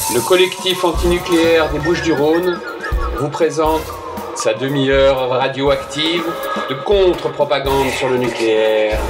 Le collectif antinucléaire des Bouches-du-Rhône vous présente sa demi-heure radioactive de contre-propagande sur le nucléaire.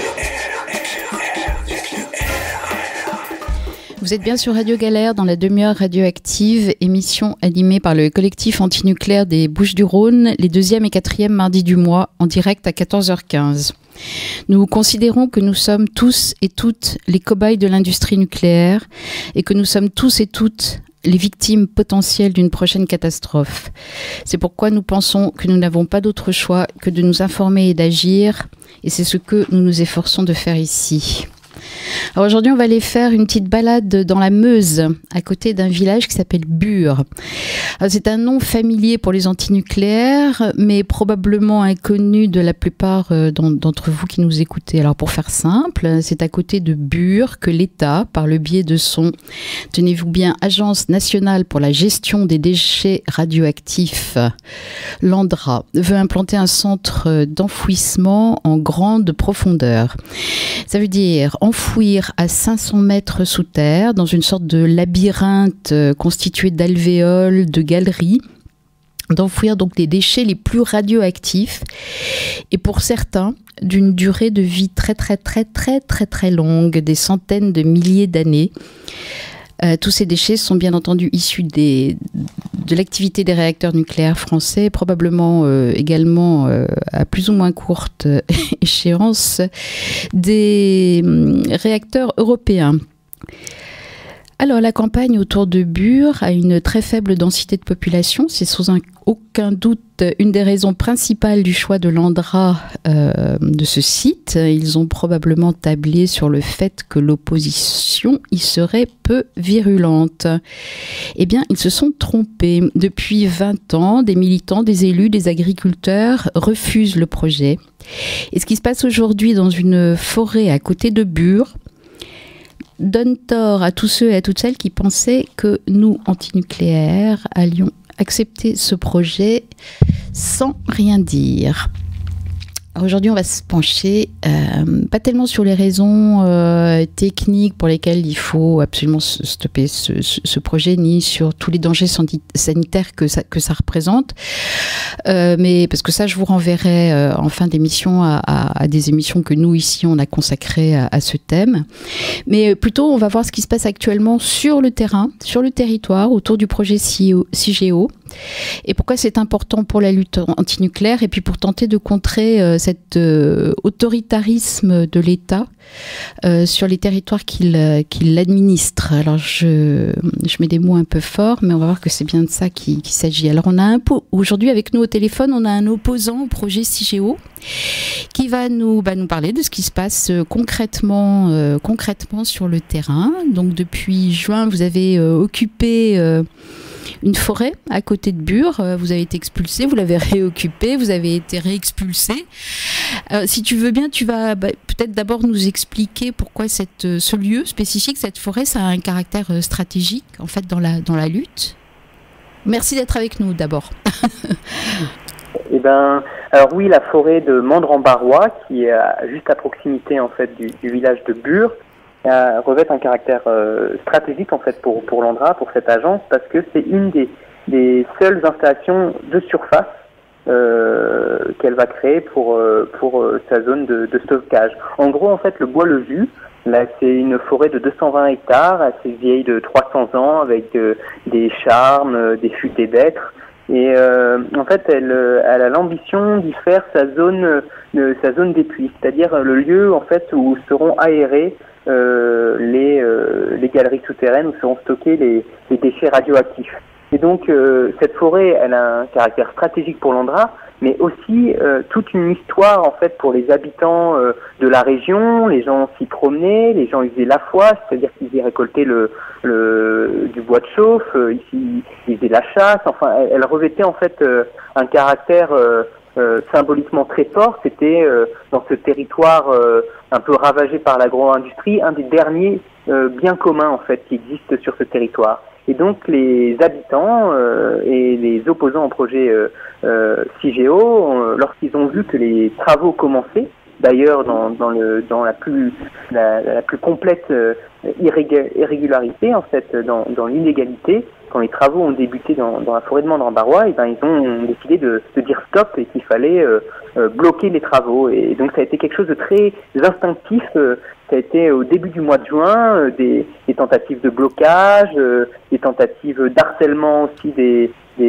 Vous êtes bien sur Radio Galère dans la demi-heure radioactive, émission animée par le collectif antinucléaire des Bouches-du-Rhône, les 2e et 4e mardis du mois, en direct à 14h15. Nous considérons que nous sommes tous et toutes les cobayes de l'industrie nucléaire et que nous sommes tous et toutes les victimes potentielles d'une prochaine catastrophe. C'est pourquoi nous pensons que nous n'avons pas d'autre choix que de nous informer et d'agir, et c'est ce que nous nous efforçons de faire ici. Alors aujourd'hui, on va aller faire une petite balade dans la Meuse, à côté d'un village qui s'appelle Bure. C'est un nom familier pour les antinucléaires, mais probablement inconnu de la plupart d'entre vous qui nous écoutez. Alors pour faire simple, c'est à côté de Bure que l'État, par le biais de son, tenez-vous bien, Agence nationale pour la gestion des déchets radioactifs, l'ANDRA, veut implanter un centre d'enfouissement en grande profondeur. Ça veut dire enfouir à 500 mètres sous terre, dans une sorte de labyrinthe constitué d'alvéoles, de galeries, d'enfouir donc les déchets les plus radioactifs, et pour certains, d'une durée de vie très longue, des centaines de milliers d'années. Tous ces déchets sont bien entendu issus de l'activité des réacteurs nucléaires français, probablement également à plus ou moins courte échéance des réacteurs européens. Alors la campagne autour de Bure a une très faible densité de population, c'est sans aucun doute une des raisons principales du choix de l'ANDRA de ce site. Ils ont probablement tablé sur le fait que l'opposition y serait peu virulente. Eh bien, ils se sont trompés. Depuis 20 ans, des militants, des élus, des agriculteurs refusent le projet. Et ce qui se passe aujourd'hui dans une forêt à côté de Bure donne tort à tous ceux et à toutes celles qui pensaient que nous, antinucléaires, allions accepter ce projet sans rien dire. Aujourd'hui, on va se pencher pas tellement sur les raisons techniques pour lesquelles il faut absolument stopper ce projet, ni sur tous les dangers sanitaires que ça représente, mais parce que ça, je vous renverrai en fin d'émission à des émissions que nous, ici, on a consacrées à ce thème. Mais plutôt, on va voir ce qui se passe actuellement sur le terrain, sur le territoire, autour du projet CIGEO, et pourquoi c'est important pour la lutte antinucléaire, et puis pour tenter de contrer cet autoritarisme de l'État sur les territoires qu'il administre. Alors je mets des mots un peu forts, mais on va voir que c'est bien de ça qu'il s'agit. Alors on a aujourd'hui avec nous au téléphone, on a un opposant au projet CIGEO qui va nous parler de ce qui se passe concrètement sur le terrain. Donc depuis juin, vous avez occupé une forêt à côté de Bure, vous avez été expulsé, vous l'avez réoccupé, vous avez été réexpulsé. Si tu veux bien, tu vas peut-être d'abord nous expliquer pourquoi ce lieu spécifique, cette forêt, ça a un caractère stratégique en fait dans la lutte. Merci d'être avec nous d'abord. Eh ben, alors oui, la forêt de Mandran-Barrois, qui est juste à proximité en fait du village de Bure, revêt un caractère stratégique en fait pour l'ANDRA, pour cette agence, parce que c'est une des seules installations de surface qu'elle va créer pour sa zone de stockage. En gros, en fait, le Bois-le-Jus, là, c'est une forêt de 220 hectares, assez vieille de 300 ans, avec des charmes, des futaies d'êtres. Et en fait, elle a l'ambition d'y faire sa zone d'épuis, c'est-à-dire le lieu en fait où seront aérés les galeries souterraines où seront stockés les déchets radioactifs. Et donc cette forêt, elle a un caractère stratégique pour l'ANDRA, mais aussi toute une histoire en fait pour les habitants de la région. Les gens s'y promenaient, les gens y faisaient la foisse, c'est-à-dire qu'ils y récoltaient du bois de chauffe, ici ils faisaient la chasse. Enfin, elle revêtait en fait un caractère symboliquement très fort. C'était dans ce territoire un peu ravagé par l'agro-industrie, un des derniers biens communs en fait qui existent sur ce territoire. Et donc les habitants et les opposants au projet CIGEO, lorsqu'ils ont vu que les travaux commençaient, d'ailleurs dans la plus complète irrégularité en fait, dans l'illégalité. Quand les travaux ont débuté dans la forêt de Mandre-en-Barrois, ils ont décidé de dire stop et qu'il fallait bloquer les travaux. Et donc ça a été quelque chose de très instinctif. Ça a été au début du mois de juin des tentatives de blocage, des tentatives d'harcèlement aussi des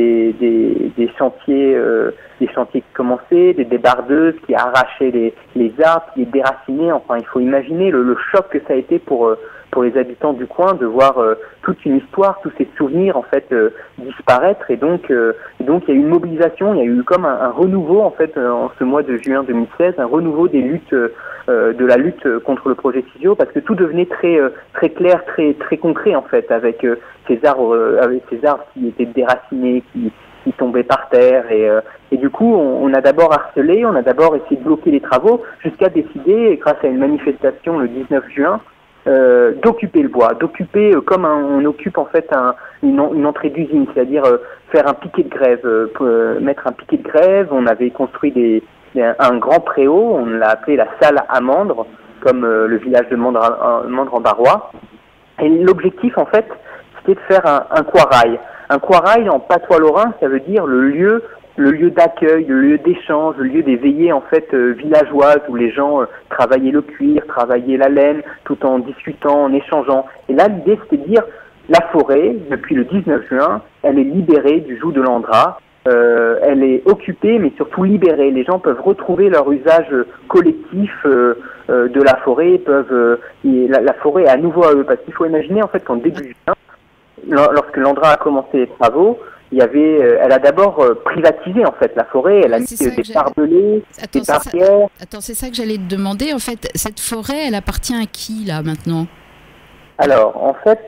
chantiers qui commençaient, des débardeuses qui arrachaient les arbres, qui les déracinaient. Enfin, il faut imaginer le choc que ça a été pour les habitants du coin de voir toute une histoire, tous ces souvenirs en fait disparaître. Et donc il y a eu une mobilisation, il y a eu comme un renouveau en fait en ce mois de juin 2016, un renouveau des luttes de la lutte contre le projet Cigéo, parce que tout devenait très clair, très concret en fait, avec ces arbres qui étaient déracinés, qui tombaient par terre, et du coup on a d'abord harcelé, on a d'abord essayé de bloquer les travaux jusqu'à décider, grâce à une manifestation le 19 juin, d'occuper le bois, d'occuper comme on occupe en fait une entrée d'usine, c'est-à-dire faire un piquet de grève, mettre un piquet de grève. On avait construit un grand préau, on l'a appelé la salle à Mandre, comme le village de Mandre-en-Barrois. Et l'objectif en fait, c'était de faire un quoirail. Un quoirail en patois lorrain, ça veut dire le lieu d'accueil, le lieu d'échange, le lieu des veillées en fait villageoises où les gens travaillaient le cuir, travaillaient la laine, tout en discutant, en échangeant. Et là, l'idée, c'était de dire la forêt, depuis le 19 juin, elle est libérée du joug de l'Andra. Elle est occupée, mais surtout libérée. Les gens peuvent retrouver leur usage collectif de la forêt. La forêt est à nouveau à eux, parce qu'il faut imaginer en fait qu'en début juin, lorsque l'Andra a commencé les travaux, elle a d'abord privatisé en fait la forêt. Elle a mis des barbelés, des barrières. Attends, c'est ça que j'allais te demander. En fait, cette forêt, elle appartient à qui là maintenant? Alors, en fait,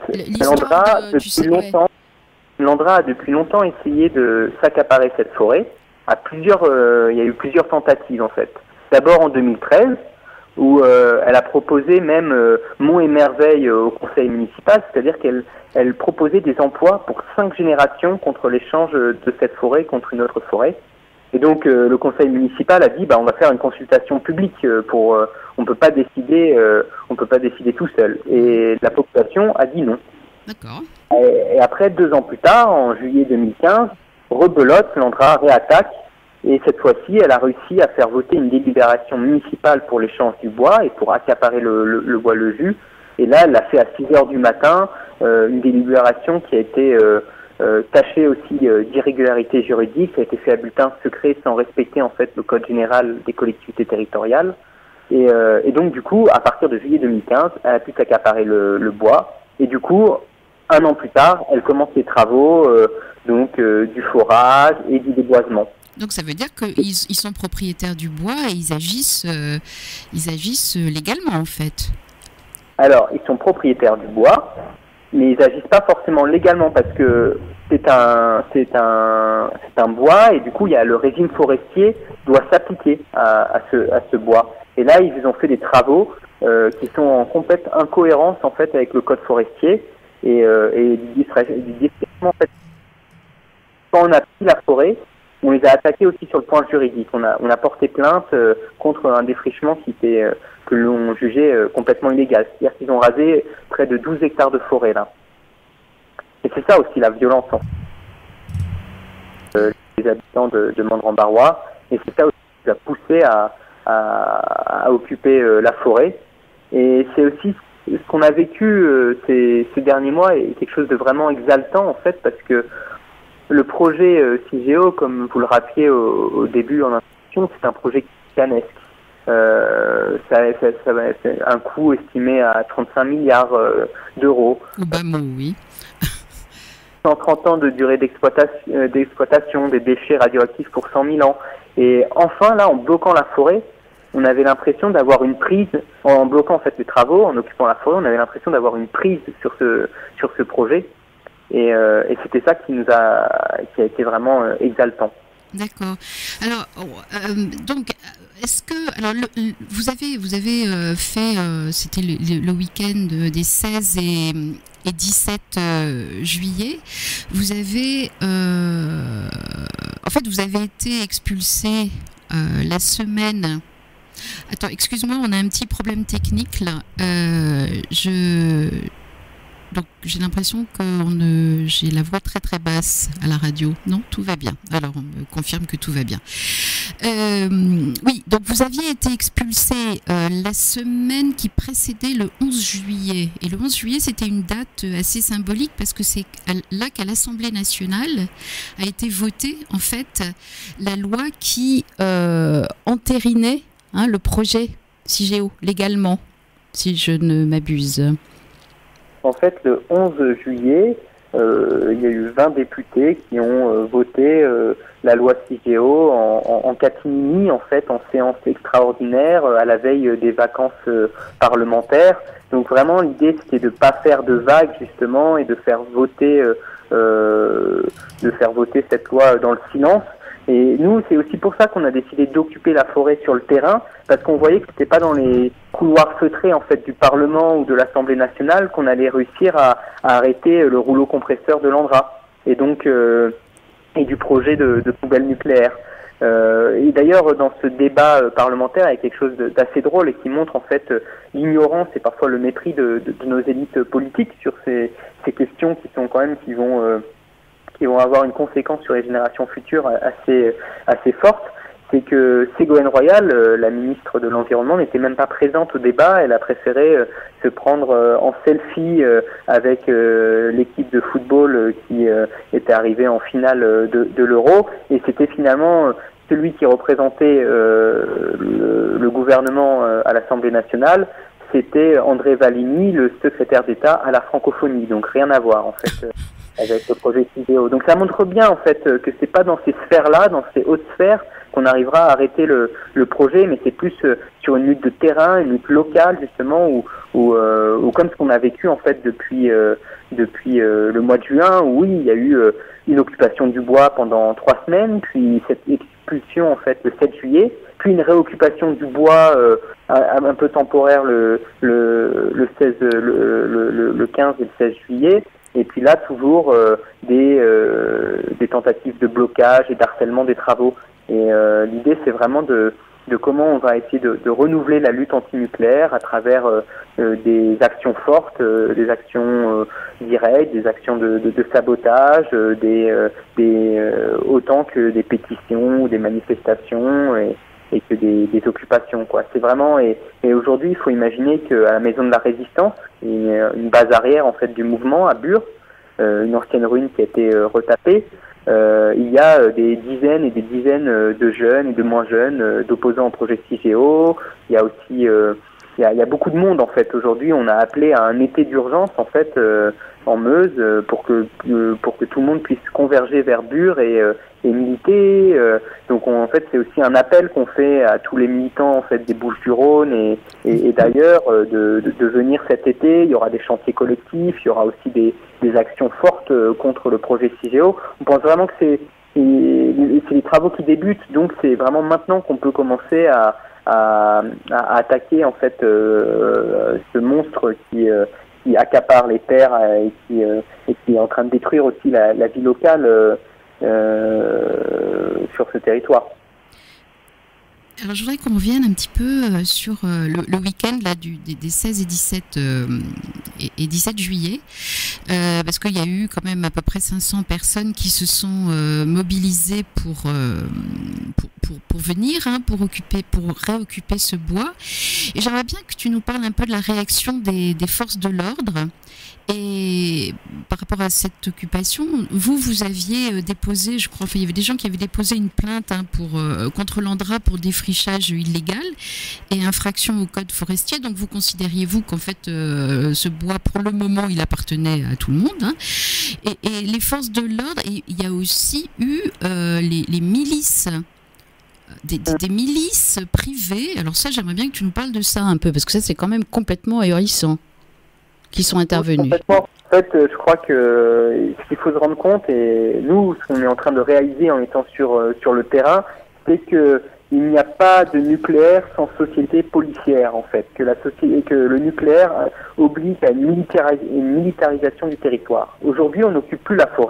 l'Andra a depuis longtemps essayé de s'accaparer cette forêt. Il y a eu plusieurs tentatives en fait. D'abord en 2013, où elle a proposé même monts et merveilles au conseil municipal, c'est-à-dire qu'elle proposait des emplois pour 5 générations contre l'échange de cette forêt contre une autre forêt. Et donc le conseil municipal a dit on va faire une consultation publique on peut pas décider tout seul. Et la population a dit non. D'accord. Et après 2 ans plus tard, en juillet 2015, rebelote, l'Andra réattaque. Et cette fois-ci, elle a réussi à faire voter une délibération municipale pour l'échange du bois et pour accaparer le bois le jus. Et là, elle l'a fait à 6h du matin, une délibération qui a été tachée aussi d'irrégularité juridique. Ça a été fait à bulletin secret sans respecter en fait le code général des collectivités territoriales. Et donc du coup, à partir de juillet 2015, elle a pu s'accaparer le bois. Et du coup, 1 an plus tard, elle commence les travaux du forage et du déboisement. Donc ça veut dire qu'ils sont propriétaires du bois et ils agissent légalement en fait. Alors, ils sont propriétaires du bois, mais ils agissent pas forcément légalement parce que c'est un bois et du coup, il y a le régime forestier doit s'appliquer à ce bois. Et là, ils ont fait des travaux qui sont en complète incohérence en fait avec le code forestier et du en fait. Quand on a pris la forêt, on les a attaqués aussi sur le point juridique. On a porté plainte contre un défrichement que l'on jugeait complètement illégal. C'est-à-dire qu'ils ont rasé près de 12 hectares de forêt là. Et c'est ça aussi la violence des habitants de Mandre-en-Barrois. Et c'est ça aussi qui les a poussés à occuper la forêt. Et c'est aussi ce qu'on a vécu ces derniers mois est quelque chose de vraiment exaltant en fait, parce que le projet Cigéo, comme vous le rappeliez au début en introduction, c'est un projet canesque. Ça va être un coût estimé à 35 milliards d'euros. Oui. 130 ans de durée d'exploitation des déchets radioactifs pour 100 000 ans. Et enfin, là, en bloquant la forêt, on avait l'impression d'avoir une prise, en bloquant en fait les travaux, en occupant la forêt, on avait l'impression d'avoir une prise sur ce projet. Et c'était ça qui a été vraiment exaltant. D'accord. Alors, donc, est-ce que vous avez fait, c'était le week-end des 16 et 17 juillet, vous avez été expulsé la semaine Attends, excuse-moi, on a un petit problème technique là. Donc j'ai l'impression que j'ai la voix très très basse à la radio. Non, tout va bien. Alors on me confirme que tout va bien. Oui, donc vous aviez été expulsé la semaine qui précédait le 11 juillet. Et le 11 juillet, c'était une date assez symbolique parce que c'est là qu'à l'Assemblée nationale a été votée en fait la loi qui entérinait le projet CIGEO légalement, si je ne m'abuse. En fait, le 11 juillet, il y a eu 20 députés qui ont voté la loi CIGEO en catimini, en fait, en séance extraordinaire, à la veille des vacances parlementaires. Donc vraiment, l'idée, c'était de ne pas faire de vagues, justement, et de faire voter cette loi dans le silence. Et nous, c'est aussi pour ça qu'on a décidé d'occuper la forêt sur le terrain, parce qu'on voyait que c'était pas dans les couloirs feutrés en fait du Parlement ou de l'Assemblée nationale qu'on allait réussir à arrêter le rouleau compresseur de l'Andra et donc et du projet de poubelle nucléaire. Et d'ailleurs, dans ce débat parlementaire, il y a quelque chose d'assez drôle et qui montre en fait l'ignorance et parfois le mépris de nos élites politiques sur ces questions qui sont quand même qui vont avoir une conséquence sur les générations futures assez forte. C'est que Ségolène Royal, la ministre de l'Environnement, n'était même pas présente au débat. Elle a préféré se prendre en selfie avec l'équipe de football qui était arrivée en finale de l'Euro. Et c'était finalement celui qui représentait le gouvernement à l'Assemblée nationale. C'était André Valigny, le secrétaire d'État à la francophonie. Donc rien à voir en fait avec le projet CIGEO. Donc ça montre bien en fait que c'est pas dans ces sphères-là, dans ces hautes sphères, qu'on arrivera à arrêter le projet, mais c'est plus sur une lutte de terrain, une lutte locale justement, ou comme ce qu'on a vécu en fait depuis le mois de juin, où oui, il y a eu une occupation du bois pendant 3 semaines, puis cette expulsion en fait le 7 juillet, puis une réoccupation du bois un peu temporaire le 15 et le 16 juillet. Et puis là, toujours des tentatives de blocage et d'harcèlement des travaux. Et l'idée, c'est vraiment de comment on va essayer de renouveler la lutte antinucléaire à travers des actions fortes, des actions directes, des actions de sabotage, autant que des pétitions ou des manifestations et que des occupations, quoi. C'est vraiment et aujourd'hui, il faut imaginer qu'à la Maison de la Résistance, une base arrière en fait du mouvement à Bure, une ancienne ruine qui a été retapée, il y a des dizaines et des dizaines de jeunes et de moins jeunes d'opposants au projet CIGEO. Il y a aussi il y a beaucoup de monde en fait. Aujourd'hui, on a appelé à un été d'urgence en fait en Meuse pour que tout le monde puisse converger vers Bure et militer. Donc en fait, c'est aussi un appel qu'on fait à tous les militants en fait des Bouches-du-Rhône et d'ailleurs de venir cet été. Il y aura des chantiers collectifs, il y aura aussi des actions fortes contre le projet CIGEO. On pense vraiment que c'est les travaux qui débutent, donc c'est vraiment maintenant qu'on peut commencer à attaquer en fait ce monstre qui accapare les terres et qui est en train de détruire aussi la vie locale sur ce territoire. Alors je voudrais qu'on revienne un petit peu sur le week-end là, des 16 et 17 juillet, parce qu'il y a eu quand même à peu près 500 personnes qui se sont mobilisées pour venir, pour réoccuper ce bois. Et j'aimerais bien que tu nous parles un peu de la réaction des forces de l'ordre. Et par rapport à cette occupation, vous aviez déposé, je crois, il y avait des gens qui avaient déposé une plainte contre l'Andra pour défrichage illégal et infraction au code forestier. Donc vous considériez-vous qu'en fait ce bois, pour le moment, il appartenait à tout le monde. Et les forces de l'ordre, il y a aussi eu les milices. Des milices privées. Alors ça, j'aimerais bien que tu nous parles de ça un peu, parce que ça, c'est quand même complètement ahurissant, qui sont intervenus. En fait, je crois que ce qu'il faut se rendre compte, et nous, ce qu'on est en train de réaliser en étant sur le terrain, c'est que il n'y a pas de nucléaire sans société policière, en fait, que le nucléaire oblige à une militarisation du territoire. Aujourd'hui, on n'occupe plus la forêt,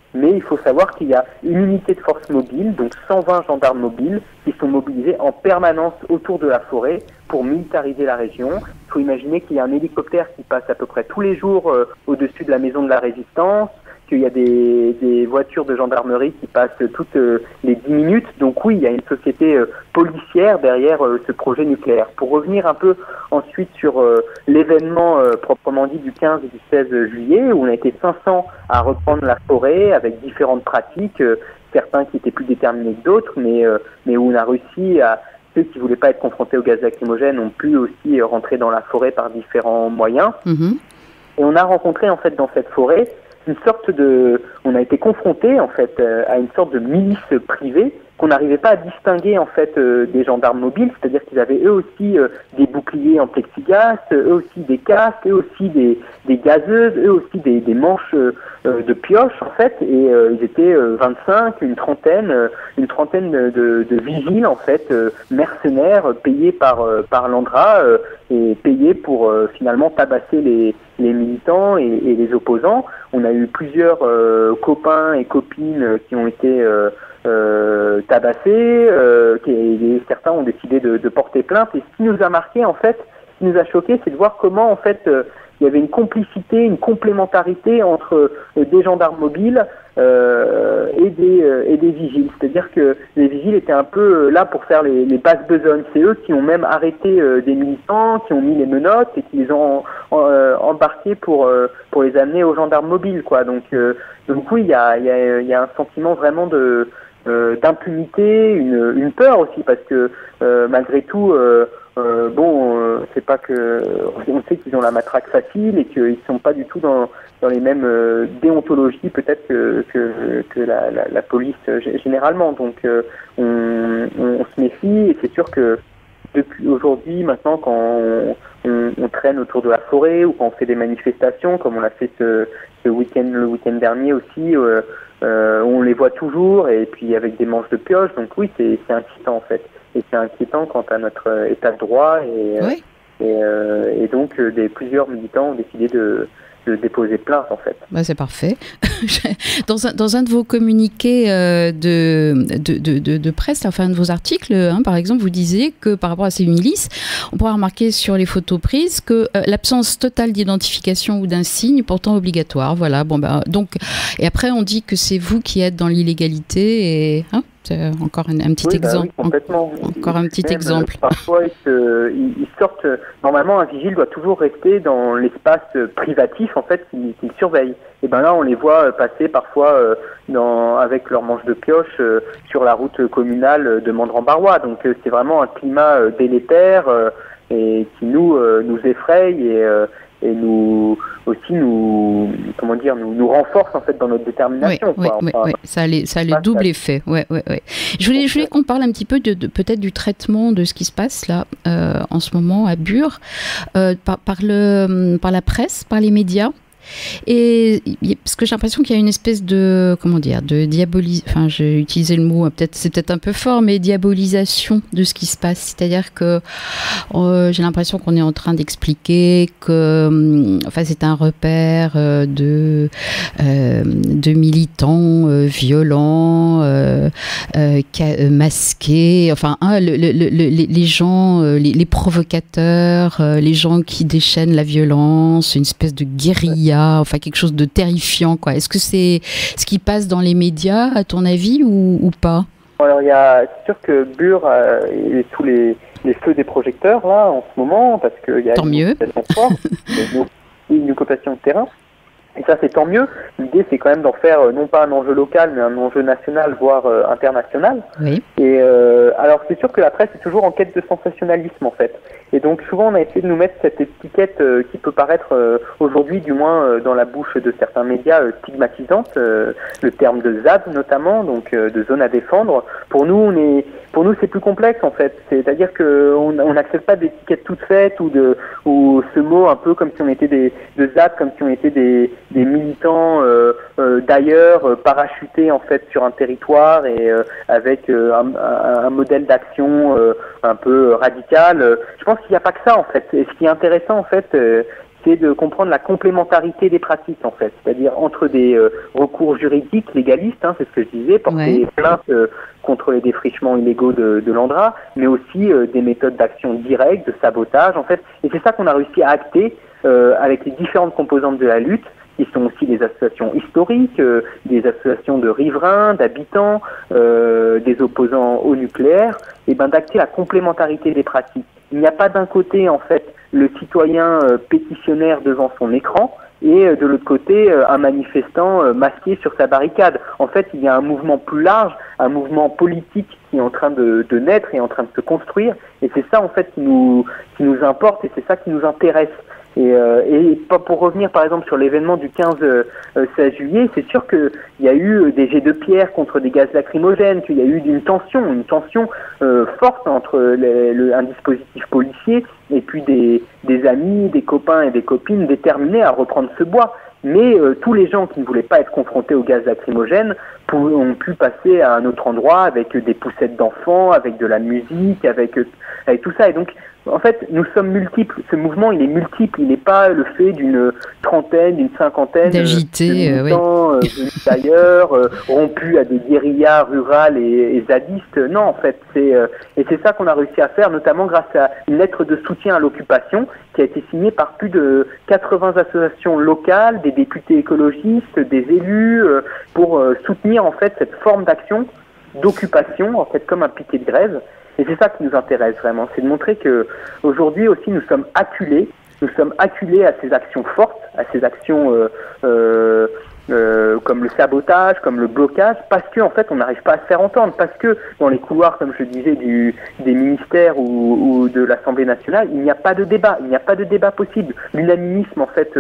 mais il faut savoir qu'il y a une unité de force mobile, donc 120 gendarmes mobiles, qui sont mobilisés en permanence autour de la forêt pour militariser la région. Il faut imaginer qu'il y a un hélicoptère qui passe à peu près tous les jours au-dessus de la maison de la Résistance, qu'il y a des voitures de gendarmerie qui passent toutes les 10 minutes. Donc oui, il y a une société policière derrière ce projet nucléaire. Pour revenir un peu ensuite sur l'événement proprement dit du 15 et du 16 juillet, où on a été 500 à reprendre la forêt avec différentes pratiques, certains qui étaient plus déterminés que d'autres, mais où on a réussi à... Ceux qui ne voulaient pas être confrontés au gaz lacrymogène ont pu aussi rentrer dans la forêt par différents moyens. Mmh. Et on a rencontré en fait dans cette forêt une sorte de... On a été confronté en fait à une sorte de milice privée qu'on n'arrivait pas à distinguer en fait des gendarmes mobiles, c'est-à-dire qu'ils avaient eux aussi des boucliers en plexiglas, eux aussi des casques, eux aussi des gazeuses, eux aussi des manches de pioches en fait, et ils étaient 25, une trentaine de vigiles en fait, mercenaires payés par l'Andra et payés pour finalement tabasser les militants et les opposants. On a eu plusieurs copains et copines qui ont été tabassés, et certains ont décidé de porter plainte. Et ce qui nous a marqué en fait, ce qui nous a choqué, c'est de voir comment en fait il y avait une complicité, une complémentarité entre des gendarmes mobiles et des vigiles. C'est-à-dire que les vigiles étaient un peu là pour faire les basses besognes. C'est eux qui ont même arrêté des militants, qui ont mis les menottes et qui les ont embarqués pour les amener aux gendarmes mobiles, quoi. Donc oui, il y a un sentiment vraiment d'impunité, une peur aussi, parce que malgré tout, c'est pas que on sait qu'ils ont la matraque facile et qu'ils sont pas du tout dans les mêmes déontologies peut-être que la police généralement. Donc on se méfie, et c'est sûr que depuis aujourd'hui, maintenant, quand on traîne autour de la forêt ou quand on fait des manifestations, comme on l'a fait le week-end dernier aussi, on les voit toujours, et puis avec des manches de pioche. Donc oui, c'est inquiétant en fait. Et c'est inquiétant quant à notre état de droit, et donc plusieurs militants ont décidé de déposer plainte en fait. Bah, c'est parfait. Dans un de vos communiqués de presse, enfin un de vos articles, par exemple, vous disiez que par rapport à ces milices, on pourra remarquer sur les photos prises que l'absence totale d'identification ou d'un signe pourtant obligatoire. Voilà. Bon, donc, et après on dit que c'est vous qui êtes dans l'illégalité, et encore un petit exemple. Oui, complètement. Encore un petit exemple. Parfois, ils sortent. Normalement, un vigile doit toujours rester dans l'espace privatif en fait qu'il surveille. Et ben là, on les voit passer parfois avec leurs manches de pioche sur la route communale de Mandran-Barrois. Donc c'est vraiment un climat délétère et qui nous effraie et nous renforce en fait dans notre détermination. Oui, ça a les double effet. Ouais. Je voulais qu'on parle un petit peu peut-être du traitement de ce qui se passe là en ce moment à Bure par la presse, par les médias. Et parce que j'ai l'impression qu'il y a une espèce de diabolisation, j'ai utilisé le mot, c'est peut-être un peu fort, mais diabolisation de ce qui se passe. C'est-à-dire que j'ai l'impression qu'on est en train d'expliquer que c'est un repère de militants violents, masqués, les gens, les provocateurs, les gens qui déchaînent la violence, une espèce de guérilla, quelque chose de terrifiant, quoi. Est-ce que c'est ce qui passe dans les médias, à ton avis, ou pas? Alors, c'est sûr que Bure est sous les feux des projecteurs, là, en ce moment, parce qu'il y a une occupation de terrain. Et ça, c'est tant mieux. L'idée, c'est quand même d'en faire non pas un enjeu local, mais un enjeu national, voire international. Oui. Et alors, c'est sûr que la presse est toujours en quête de sensationnalisme, en fait. Et donc, souvent, on a essayé de nous mettre cette étiquette qui peut paraître, aujourd'hui, du moins, dans la bouche de certains médias, stigmatisante. Le terme de ZAD, notamment, donc de zone à défendre. Pour nous, c'est plus complexe, en fait. C'est-à-dire qu'on n'accepte pas d'étiquette toute faite ou ce mot un peu comme si on était de ZAD, comme si on était des militants d'ailleurs, parachutés en fait sur un territoire et avec un modèle d'action un peu radical. Je pense qu'il n'y a pas que ça en fait. Et ce qui est intéressant en fait, c'est de comprendre la complémentarité des pratiques, en fait. C'est-à-dire entre des recours juridiques, légalistes, c'est ce que je disais, porter plainte contre les défrichements illégaux de l'Andra, mais aussi des méthodes d'action directe, de sabotage, en fait. Et c'est ça qu'on a réussi à acter avec les différentes composantes de la lutte, qui sont aussi des associations historiques, des associations de riverains, d'habitants, des opposants au nucléaire, et d'acter la complémentarité des pratiques. Il n'y a pas d'un côté, en fait, le citoyen pétitionnaire devant son écran, et de l'autre côté, un manifestant masqué sur sa barricade. En fait, il y a un mouvement plus large, un mouvement politique qui est en train de naître et en train de se construire, et c'est ça, en fait, qui nous importe, et c'est ça qui nous intéresse. Et pour revenir par exemple sur l'événement du 15-16 juillet, c'est sûr qu'il y a eu des jets de pierre contre des gaz lacrymogènes, qu'il y a eu une tension forte entre un dispositif policier et puis des amis, des copains et des copines déterminés à reprendre ce bois. Mais tous les gens qui ne voulaient pas être confrontés au gaz lacrymogène ont pu passer à un autre endroit avec des poussettes d'enfants, avec de la musique, avec tout ça. Et donc, en fait, nous sommes multiples. Ce mouvement, il est multiple. Il n'est pas le fait d'une trentaine, d'une cinquantaine d'agités, de militants venus d'ailleurs, rompus à des guérillas rurales et zadistes. Non, en fait, et c'est ça qu'on a réussi à faire, notamment grâce à une lettre de soutien à l'occupation qui a été signée par plus de 80 associations locales, des députés écologistes, des élus, pour soutenir en fait cette forme d'action, d'occupation, en fait, comme un piquet de grève. Et c'est ça qui nous intéresse vraiment, c'est de montrer que aujourd'hui aussi nous sommes acculés à ces actions fortes, à ces actions comme le sabotage, comme le blocage, parce que en fait on n'arrive pas à se faire entendre, parce que dans les couloirs, comme je disais, des ministères ou de l'Assemblée nationale, il n'y a pas de débat possible. L'unanimisme en fait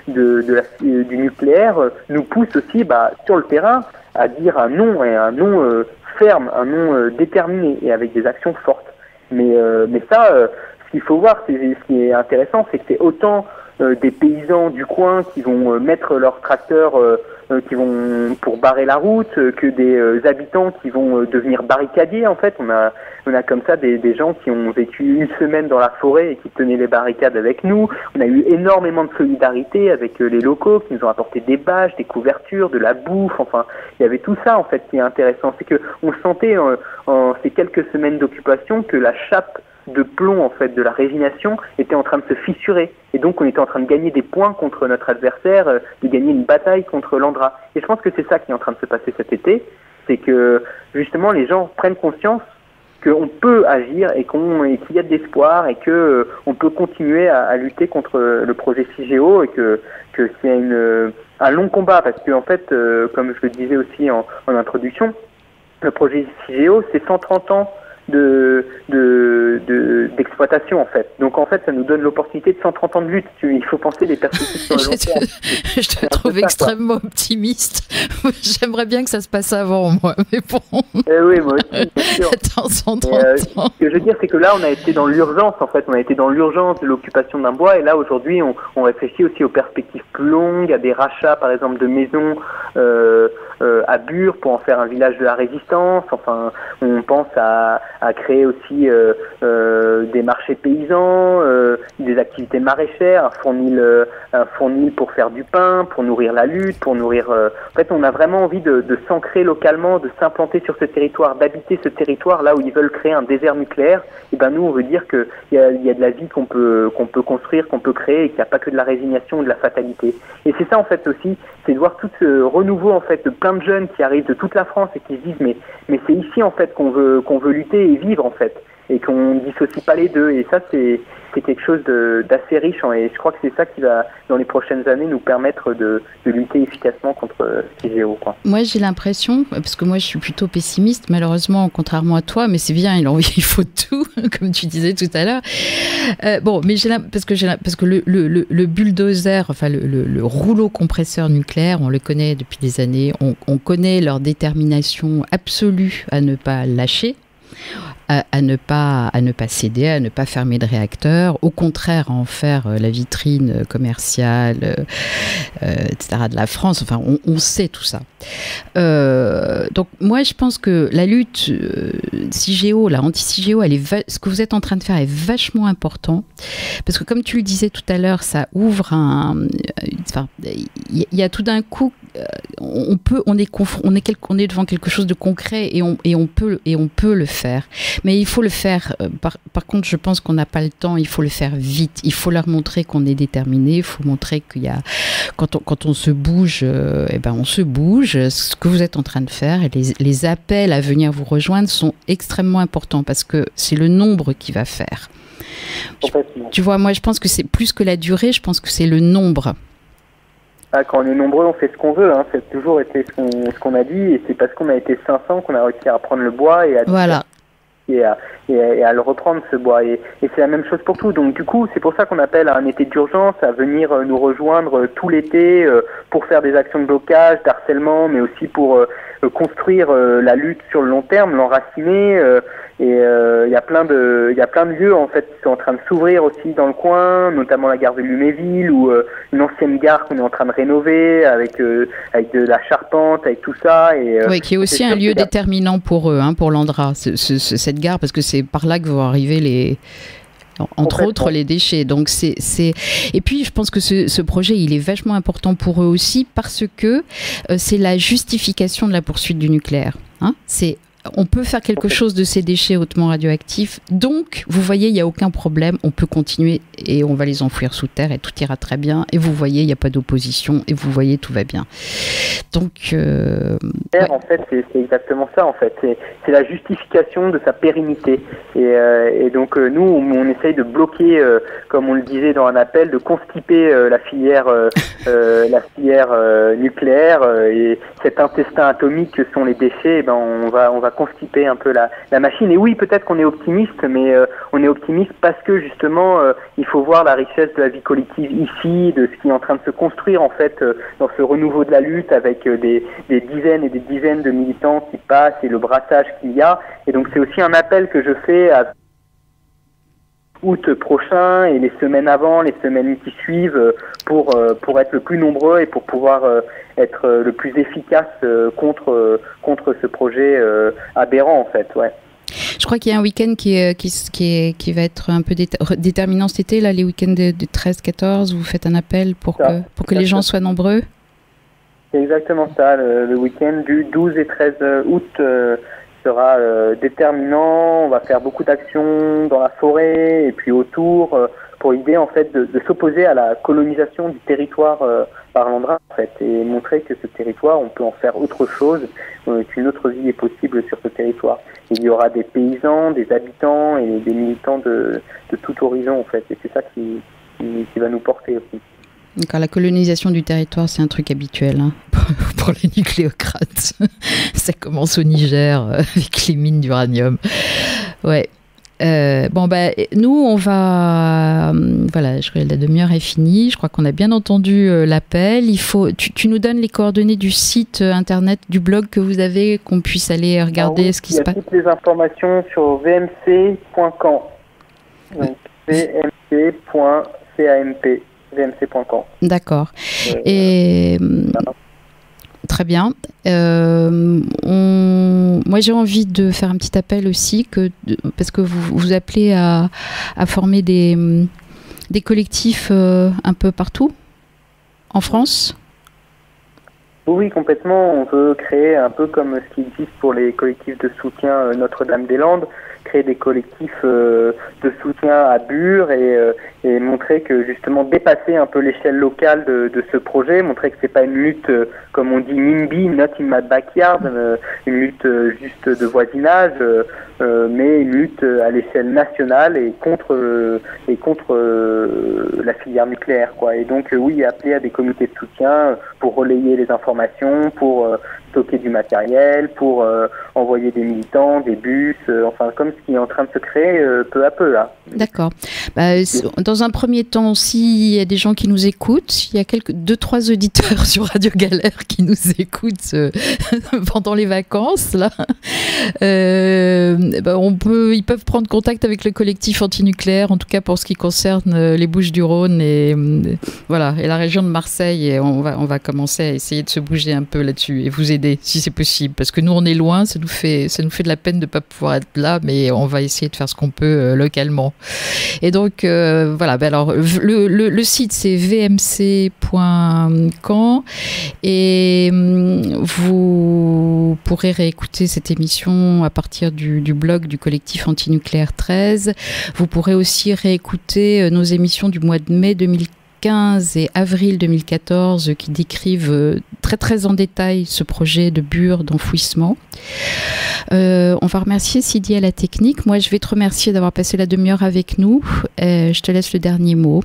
du nucléaire nous pousse aussi ce sur le terrain à dire un non, et un non ferme, un non déterminé et avec des actions fortes. Mais ça, ce qu'il faut voir, ce qui est intéressant, c'est que c'est autant des paysans du coin qui vont mettre leurs tracteurs qui vont pour barrer la route, que des habitants qui vont devenir barricadiers. En fait, on a comme ça des gens qui ont vécu une semaine dans la forêt et qui tenaient les barricades avec nous. On a eu énormément de solidarité avec les locaux qui nous ont apporté des bâches, des couvertures, de la bouffe. Enfin, il y avait tout ça en fait qui est intéressant. C'est que on sentait en ces quelques semaines d'occupation que la chape de plomb en fait de la résignation était en train de se fissurer, et donc on était en train de gagner des points contre notre adversaire, de gagner une bataille contre l'Andra. Et je pense que c'est ça qui est en train de se passer cet été, c'est que justement les gens prennent conscience qu'on peut agir et qu'il y a de l'espoir et que on peut continuer à lutter contre le projet CIGEO, et que c'est un long combat, parce que en fait comme je le disais aussi en introduction, le projet CIGEO c'est 130 ans d'exploitation en fait. Donc en fait ça nous donne l'opportunité de 130 ans de lutte. Il faut penser les perspectives sur le long terme. Je te trouve extrêmement optimiste. J'aimerais bien que ça se passe avant moi, mais bon. Oui, moi aussi, bien sûr. Attends, 130 ans. Ce que je veux dire, c'est que là on a été dans l'urgence en fait. On a été dans l'urgence de l'occupation d'un bois, et là aujourd'hui on réfléchit aussi aux perspectives plus longues, à des rachats par exemple de maisons à Bure pour en faire un village de la résistance. Enfin, on pense à créer aussi des marchés paysans, des activités maraîchères, un fournil pour faire du pain, pour nourrir la lutte, pour nourrir... En fait, on a vraiment envie de s'ancrer localement, de s'implanter sur ce territoire, d'habiter ce territoire là où ils veulent créer un désert nucléaire. Et ben nous, on veut dire qu'il y a de la vie qu'on peut construire, qu'on peut créer, et qu'il n'y a pas que de la résignation ou de la fatalité. Et c'est ça en fait aussi, c'est de voir tout ce renouveau en fait de plein de jeunes qui arrivent de toute la France et qui se disent mais c'est ici en fait qu'on veut lutter et vivre en fait, et qu'on ne dissocie pas les deux. Et ça c'est quelque chose d'assez riche, et je crois que c'est ça qui va dans les prochaines années nous permettre de lutter efficacement contre CIGEO, quoi. Moi j'ai l'impression, parce que moi je suis plutôt pessimiste malheureusement, contrairement à toi, mais c'est bien, il faut tout comme tu disais tout à l'heure. Bon, mais parce que le bulldozer, enfin le rouleau compresseur nucléaire, on le connaît depuis des années, on connaît leur détermination absolue à ne pas lâcher. à ne pas céder, à ne pas fermer de réacteur, au contraire à en faire la vitrine commerciale, etc. de la France. Enfin, on sait tout ça. Donc moi, je pense que la lutte CIGEO, la anti-CIGEO, ce que vous êtes en train de faire est vachement important, parce que comme tu le disais tout à l'heure, ça ouvre il y a tout d'un coup, on est devant quelque chose de concret et on peut le faire. Mais il faut le faire. Par contre, je pense qu'on n'a pas le temps. Il faut le faire vite. Il faut leur montrer qu'on est déterminé. Il faut montrer qu'il y a quand on se bouge, on se bouge. Ce que vous êtes en train de faire et les appels à venir vous rejoindre sont extrêmement importants parce que c'est le nombre qui va faire. Tu vois, moi, je pense que c'est plus que la durée. Je pense que c'est le nombre. Quand on est nombreux, on fait ce qu'on veut. Hein. Ça a toujours été ce qu'on a dit. Et c'est parce qu'on a été 500 qu'on a réussi à prendre le bois et à le reprendre, ce bois. Et c'est la même chose pour tout. Donc du coup, c'est pour ça qu'on appelle à un été d'urgence, à venir nous rejoindre tout l'été pour faire des actions de blocage, d'harcèlement, mais aussi pour construire la lutte sur le long terme, l'enraciner. Il y a plein de lieux en fait qui sont en train de s'ouvrir aussi dans le coin, notamment la gare de Luméville ou une ancienne gare qu'on est en train de rénover avec de la charpente, avec tout ça. Oui, qui est aussi un lieu déterminant pour eux, pour l'Andra, cette gare, parce que c'est par là que vont arriver entre autres les déchets. Donc et puis je pense que ce projet il est vachement important pour eux aussi parce que c'est la justification de la poursuite du nucléaire. On peut faire quelque chose de ces déchets hautement radioactifs. Donc, vous voyez, il n'y a aucun problème. On peut continuer et on va les enfouir sous terre et tout ira très bien. Et vous voyez, il n'y a pas d'opposition. Et vous voyez, tout va bien. Donc, En fait, c'est exactement ça. En fait, c'est la justification de sa pérennité. Et donc, nous, on essaye de bloquer, comme on le disait dans un appel, de constiper la filière nucléaire et cet intestin atomique que sont les déchets. On va constiper un peu la machine. Et oui, peut-être qu'on est optimiste, mais on est optimiste parce que justement, il faut voir la richesse de la vie collective ici, de ce qui est en train de se construire en fait dans ce renouveau de la lutte avec des dizaines et des dizaines de militants qui passent et le brassage qu'il y a. Et donc c'est aussi un appel que je fais à août prochain et les semaines avant, les semaines qui suivent pour être le plus nombreux et pour pouvoir être le plus efficace contre ce projet aberrant en fait, ouais. Je crois qu'il y a un week-end qui va être un peu déterminant cet été, là, les week-ends de 13-14, vous faites un appel pour que les gens soient nombreux. C'est exactement ça, le week-end du 12 et 13 août sera déterminant. On va faire beaucoup d'actions dans la forêt et puis autour pour l'idée en fait de s'opposer à la colonisation du territoire par l'Andra en fait et montrer que ce territoire on peut en faire autre chose, qu'une autre vie est possible sur ce territoire. Il y aura des paysans, des habitants et des militants de tout horizon en fait et c'est ça qui va nous porter aussi. D'accord, la colonisation du territoire, c'est un truc habituel pour les nucléocrates. Ça commence au Niger avec les mines d'uranium. Ouais. Nous, on va... voilà, je crois que la demi-heure est finie. Je crois qu'on a bien entendu l'appel. Tu nous donnes les coordonnées du site internet, du blog que vous avez, qu'on puisse aller regarder ce qui se passe. Il y a toutes les informations sur vmc.camp. Donc, vmc.camp. vmc.camp. D'accord. Très bien. Moi, j'ai envie de faire un petit appel aussi, parce que vous appelez à former des collectifs un peu partout en France. Oui, complètement. On veut créer un peu comme ce qui existe pour les collectifs de soutien Notre-Dame-des-Landes, créer des collectifs de soutien à Bure et montrer que justement dépasser un peu l'échelle locale de ce projet, montrer que c'est pas une lutte comme on dit NIMBY, not in my backyard, une lutte juste de voisinage, mais une lutte à l'échelle nationale et contre la filière nucléaire quoi. Et donc oui, appeler à des comités de soutien pour relayer les informations, pour stocker du matériel, pour envoyer des militants, des bus, enfin comme ce qui est en train de se créer peu à peu là. D'accord. Dans un premier temps, s'il y a des gens qui nous écoutent, il y a 2-3 auditeurs sur Radio Galère qui nous écoutent pendant les vacances là. Ils peuvent prendre contact avec le collectif antinucléaire, en tout cas pour ce qui concerne les Bouches-du-Rhône et voilà, et la région de Marseille. Et on va commencer à essayer de se bouger un peu là-dessus et vous aider si c'est possible, parce que nous on est loin, ça nous fait de la peine de pas pouvoir être là, mais on va essayer de faire ce qu'on peut localement. Et donc voilà, alors le site c'est vmc.camp et vous pourrez réécouter cette émission à partir du blog du collectif Antinucléaire 13. Vous pourrez aussi réécouter nos émissions du mois de mai 2015 et avril 2014 qui décrivent très très en détail ce projet de bure d'enfouissement. On va remercier Sidi à la technique. Moi je vais te remercier d'avoir passé la demi-heure avec nous. Je te laisse le dernier mot.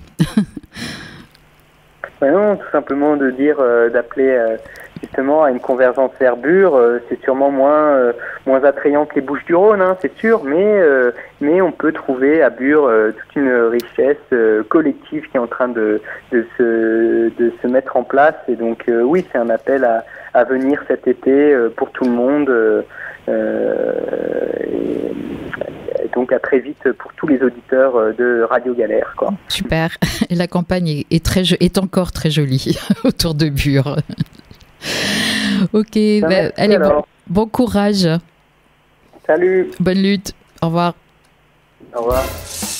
Non, tout simplement de dire d'appeler justement à une convergence vers Bure. C'est sûrement moins attrayant que les Bouches-du-Rhône, hein, c'est sûr, mais on peut trouver à Bure toute une richesse collective qui est en train de se mettre en place. Et donc oui, c'est un appel à venir cet été pour tout le monde. Et donc à très vite pour tous les auditeurs de Radio Galère, quoi. Super. Et la campagne est encore très jolie autour de Bure. Ok, allez, bon courage. Salut. Bonne lutte. Au revoir. Au revoir.